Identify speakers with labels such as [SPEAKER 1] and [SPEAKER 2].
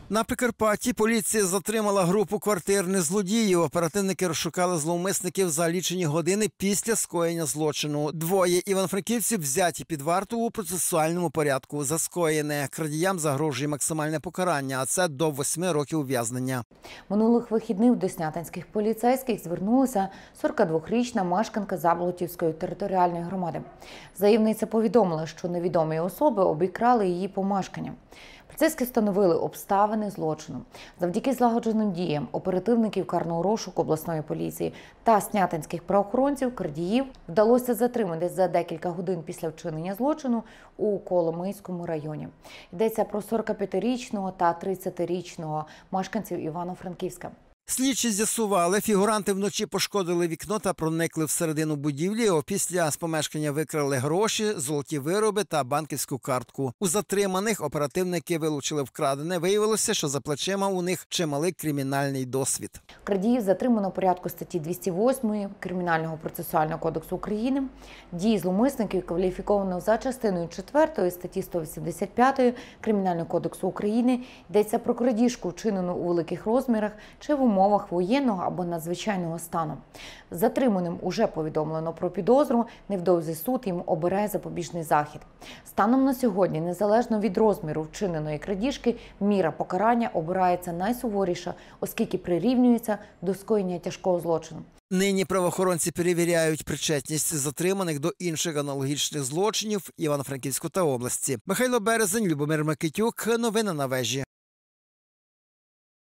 [SPEAKER 1] На Прикарпатті поліція затримала групу квартирних злодіїв. Оперативники розшукали зловмисників за лічені години після скоєння злочину. Двоє івано-франківців взяті під варту у процесуальному порядку. За скоєне крадіям загрожує максимальне покарання, а це до 8 років ув'язнення.
[SPEAKER 2] Минулих вихідних до снятинських поліцейських звернулася 42-річна мешканка Заболотівської територіальної громади. Заявниця повідомила, що невідомі особи обікрали її помешкання. Поліцейські встановили обставини злочину. Завдяки злагодженим діям оперативників карного розшуку обласної поліції та снятинських правоохоронців крадіїв вдалося затримати за декілька годин після вчинення злочину у Коломийському районі. Йдеться про 45-річного та 30-річного мешканців Івано-Франківська.
[SPEAKER 1] Слідчі з'ясували, фігуранти вночі пошкодили вікно та проникли всередину будівлі. Опісля з помешкання викрали гроші, золоті вироби та банківську картку. У затриманих оперативники вилучили вкрадене. Виявилося, що за плечима у них чималий кримінальний досвід.
[SPEAKER 2] Крадіїв затримано в порядку статті 208 Кримінального процесуального кодексу України. Дії зловмисників кваліфіковано за частиною 4 статті 185 Кримінального кодексу України. Йдеться про крадіжку, вчинену у великих розмірах чи в умовах воєнного або надзвичайного стану. Затриманим уже повідомлено про підозру, невдовзі суд їм обере запобіжний захід. Станом на сьогодні, незалежно від розміру вчиненої крадіжки, міра покарання обирається найсуворіша, оскільки прирівнюється до скоєння тяжкого злочину.
[SPEAKER 1] Нині правоохоронці перевіряють причетність затриманих до інших аналогічних злочинів Івано-Франківську та області. Михайло Березень, Любомир Микитюк. Новини на вежі.